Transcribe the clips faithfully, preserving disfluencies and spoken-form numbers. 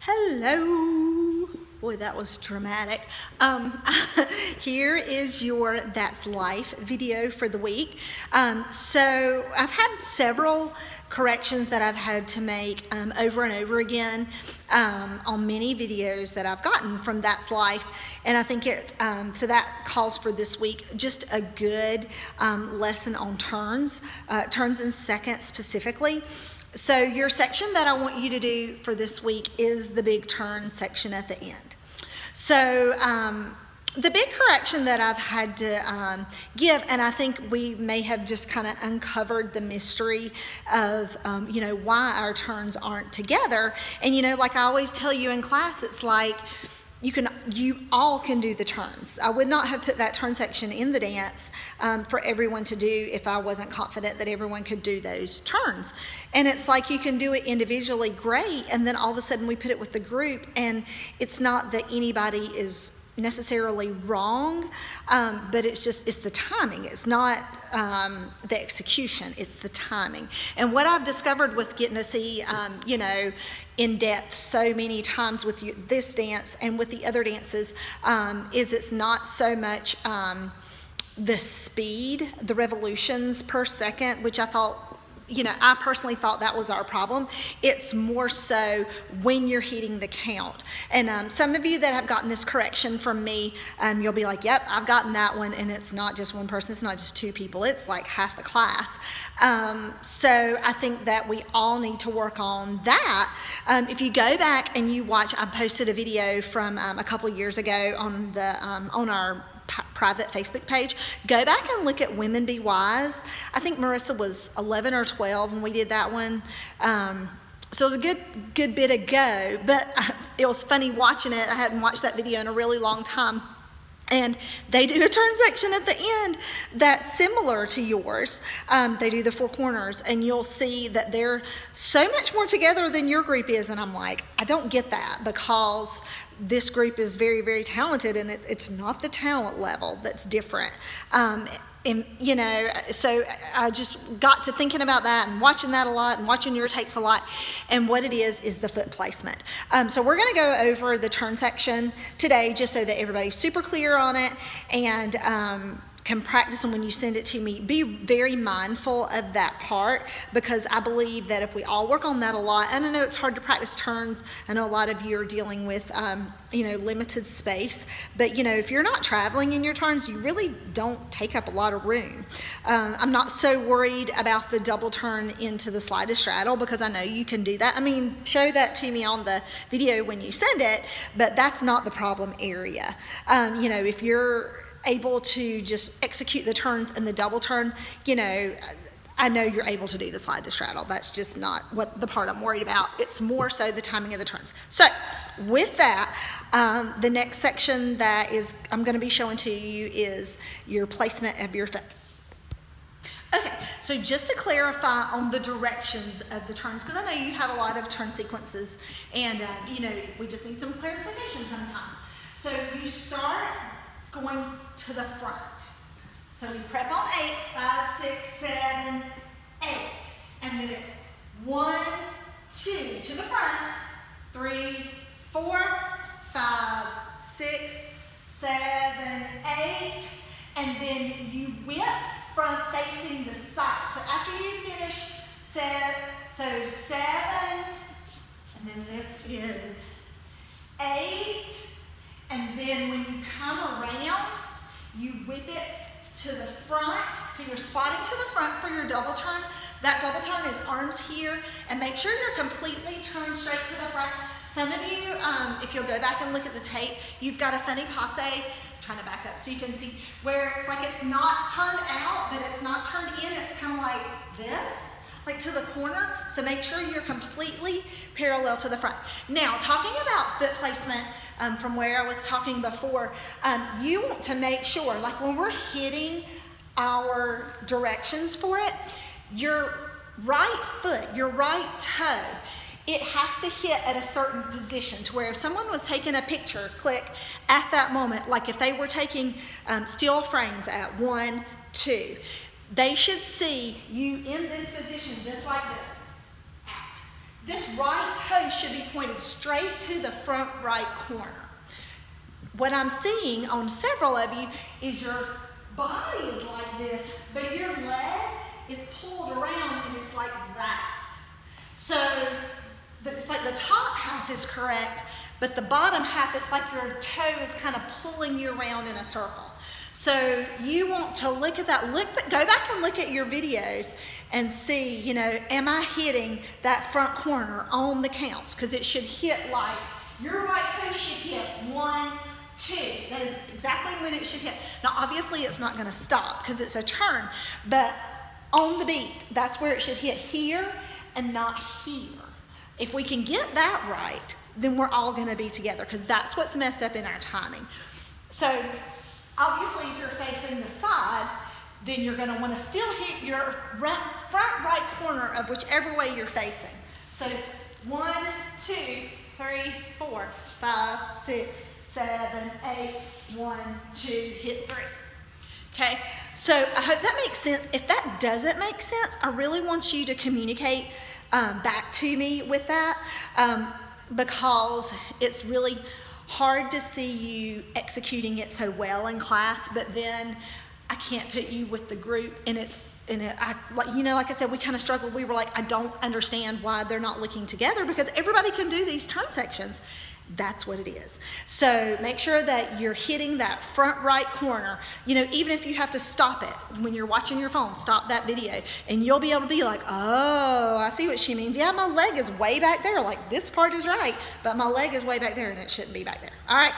Hello. Boy, that was dramatic. Um, here is your That's Life video for the week. Um, so I've had several corrections that I've had to make um, over and over again um, on many videos that I've gotten from That's Life. And I think it, um, so that calls for this week just a good um, lesson on turns, uh, turns and seconds specifically. So your section that I want you to do for this week is the big turn section at the end. So um, the big correction that I've had to um, give, and I think we may have just kind of uncovered the mystery of, um, you know, why our turns aren't together. And, you know, like I always tell you in class, it's like, You can, you all can do the turns. I would not have put that turn section in the dance um, for everyone to do if I wasn't confident that everyone could do those turns. And it's like you can do it individually, great, and then all of a sudden we put it with the group, and it's not that anybody is necessarily wrong, um, but it's just, it's the timing. It's not um, the execution, it's the timing. And what I've discovered with getting to see, um, you know, in depth so many times with you, this dance and with the other dances, um, is it's not so much um, the speed, the revolutions per second, which I thought, you know, I personally thought that was our problem. It's more so when you're hitting the count. And um, some of you that have gotten this correction from me, um, you'll be like, yep, I've gotten that one. And it's not just one person, it's not just two people, it's like half the class. Um, so I think that we all need to work on that. Um, if you go back and you watch, I posted a video from um, a couple of years ago on the um, on our private Facebook page. Go back and look at Women Be Wise. I think Marissa was eleven or twelve when we did that one. Um, so it was a good, good bit ago, but it was funny watching it. I hadn't watched that video in a really long time. And they do a turn section at the end that's similar to yours. Um, they do the four corners, and you'll see that they're so much more together than your group is. And I'm like, I don't get that, because this group is very, very talented, and it, it's not the talent level that's different. Um, and, you know, so I just got to thinking about that and watching that a lot and watching your tapes a lot. And what it is, is the foot placement. Um, so we're going to go over the turn section today just so that everybody's super clear on it and um, can practice them when you send it to me. Be very mindful of that part, because I believe that if we all work on that a lot, and I know it's hard to practice turns. I know a lot of you are dealing with, um, you know, limited space, but you know, if you're not traveling in your turns, you really don't take up a lot of room. Um, I'm not so worried about the double turn into the slide to straddle, because I know you can do that. I mean, show that to me on the video when you send it, but that's not the problem area. Um, you know, if you're able to just execute the turns and the double turn, you know, I know you're able to do the slide to straddle. That's just not what the part I'm worried about. It's more so the timing of the turns. So with that, um, the next section that is I'm going to be showing to you is your placement of your foot. Okay, so just to clarify on the directions of the turns, because I know you have a lot of turn sequences, and uh, you know, we just need some clarification sometimes. So you start going to the front. So we prep on eight, five, six, seven, eight. And then it's one, two, to the front, three, four, five, six, seven, eight. And then you whip front facing the side. So after you finish seven, so seven, and then this is eight. And then when you come around, you whip it to the front. So you're spotting to the front for your double turn. That double turn is arms here, and make sure you're completely turned straight to the front. Some of you, um, if you'll go back and look at the tape, you've got a funny passe. I'm trying to back up so you can see where it's like it's not turned out, but it's not turned in. It's kind of like this, like to the corner. So make sure you're completely parallel to the front. Now, talking about foot placement, um, from where I was talking before, um, you want to make sure, like when we're hitting our directions for it, your right foot, your right toe, it has to hit at a certain position to where if someone was taking a picture, click at that moment, like if they were taking um, still frames at one, two, they should see you in this position just like this. Out. this right toe should be pointed straight to the front right corner. What I'm seeing on several of you is your body is like this, but your leg is pulled around and it's like that. So it's like the top half is correct, but the bottom half, it's like your toe is kind of pulling you around in a circle. So you want to look at that, look, go back and look at your videos and see, you know, am I hitting that front corner on the counts? Because it should hit like, your right toe should hit one, two. That is exactly when it should hit. Now, obviously, it's not going to stop because it's a turn, but on the beat, that's where it should hit, here and not here. If we can get that right, then we're all going to be together because that's what's messed up in our timing. So, obviously, if you're facing the side, then you're going to want to still hit your front right corner of whichever way you're facing. So, one, two, three, four, five, six, seven, eight, one, two, hit three. Okay, so I hope that makes sense. If that doesn't make sense, I really want you to communicate um, back to me with that um, because it's really hard to see you executing it so well in class, but then I can't put you with the group and it's and it, I, like, you know, like I said, we kind of struggled. We were like, I don't understand why they're not looking together because everybody can do these turn sections. That's what it is. So make sure that you're hitting that front right corner. You know, even if you have to stop it when you're watching your phone, stop that video and you'll be able to be like, oh, I see what she means. Yeah, my leg is way back there. Like this part is right, but my leg is way back there and it shouldn't be back there. All right.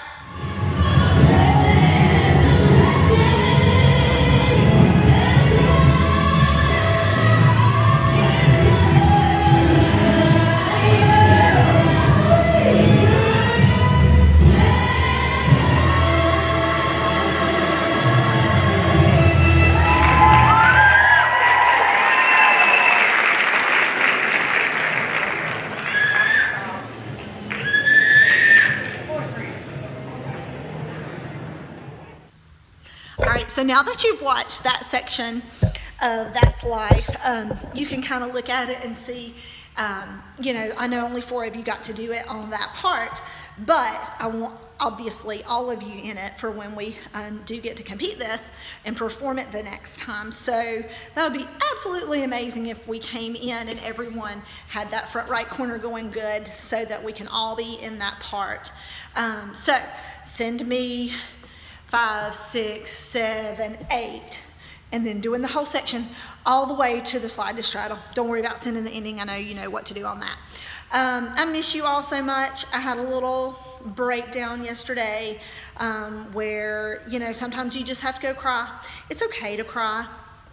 So now that you've watched that section of That's Life, um, you can kind of look at it and see, um, you know, I know only four of you got to do it on that part, but I want obviously all of you in it for when we um, do get to compete this and perform it the next time. So that would be absolutely amazing if we came in and everyone had that front right corner going good so that we can all be in that part. Um, so send me five, six, seven, eight, and then doing the whole section all the way to the slide to straddle. Don't worry about sending the ending. I know you know what to do on that. Um, I miss you all so much. I had a little breakdown yesterday um, where, you know, sometimes you just have to go cry. It's okay to cry.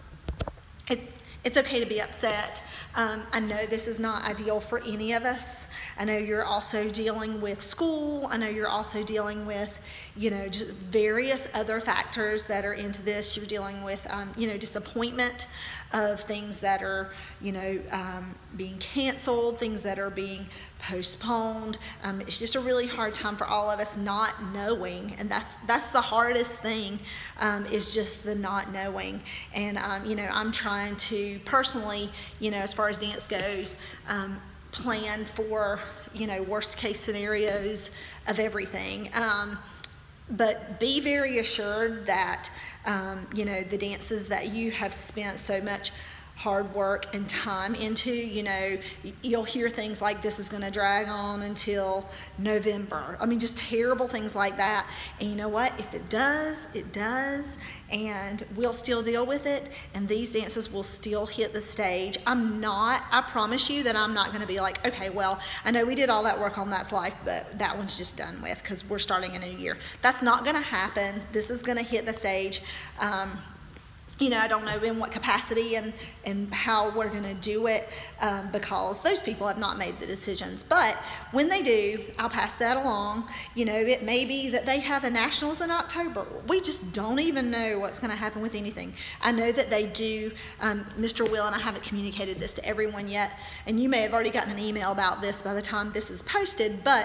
It, It's okay to be upset. Um, I know this is not ideal for any of us. I know you're also dealing with school. I know you're also dealing with, you know, just various other factors that are into this. You're dealing with, um, you know, disappointment of things that are, you know, um, being canceled, things that are being postponed. Um, it's just a really hard time for all of us not knowing, and that's that's the hardest thing, um, is just the not knowing. And um, you know, I'm trying to personally, you know, as far as dance goes, um, plan for, you know, worst case scenarios of everything. Um, but be very assured that, um, you know, the dances that you have spent so much hard work and time into, you know, you'll hear things like this is going to drag on until November. I mean, just terrible things like that. And you know what? If it does, it does, and we'll still deal with it, and these dances will still hit the stage. I'm not, I promise you that I'm not going to be like, okay, well, I know we did all that work on That's Life, but that one's just done with because we're starting a new year. That's not going to happen. This is going to hit the stage. Um, You know, I don't know in what capacity and, and how we're going to do it um, because those people have not made the decisions. But when they do, I'll pass that along. You know, it may be that they have a nationals in October. We just don't even know what's going to happen with anything. I know that they do. Um, Mister Will and I haven't communicated this to everyone yet, and you may have already gotten an email about this by the time this is posted, but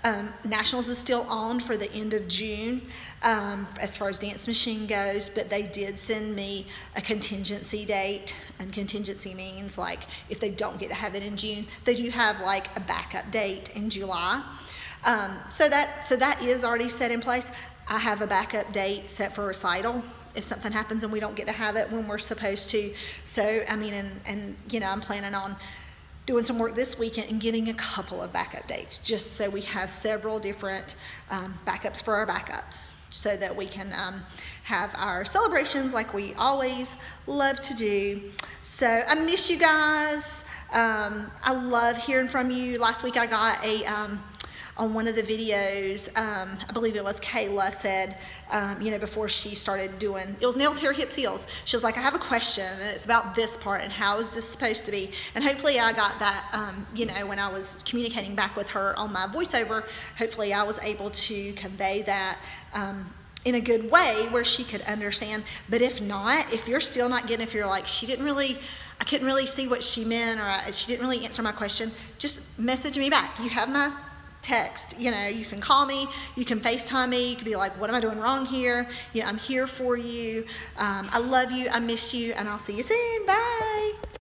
Um, Nationals is still on for the end of June um, as far as Dance Machine goes, but they did send me a contingency date, and contingency means like if they don't get to have it in June, they do have like a backup date in July. Um, so that so that is already set in place. I have a backup date set for recital if something happens and we don't get to have it when we're supposed to. So I mean, and, and you know, I'm planning on doing some work this weekend and getting a couple of backup dates, just so we have several different um, backups for our backups, so that we can um, have our celebrations like we always love to do. So I miss you guys. Um, I love hearing from you. Last week I got a, um, on one of the videos, um, I believe it was Kayla said, um, you know, before she started doing, it was nails, hair, hips, heels. She was like, I have a question, and it's about this part, and how is this supposed to be? And hopefully I got that, um, you know, when I was communicating back with her on my voiceover, hopefully I was able to convey that um, in a good way where she could understand. But if not, if you're still not getting, if you're like, she didn't really, I couldn't really see what she meant, or I, she didn't really answer my question, just message me back. You have my text, you know, you can call me, you can FaceTime me, you can be like, what am I doing wrong here? You know, I'm here for you. Um, I love you, I miss you, and I'll see you soon. Bye.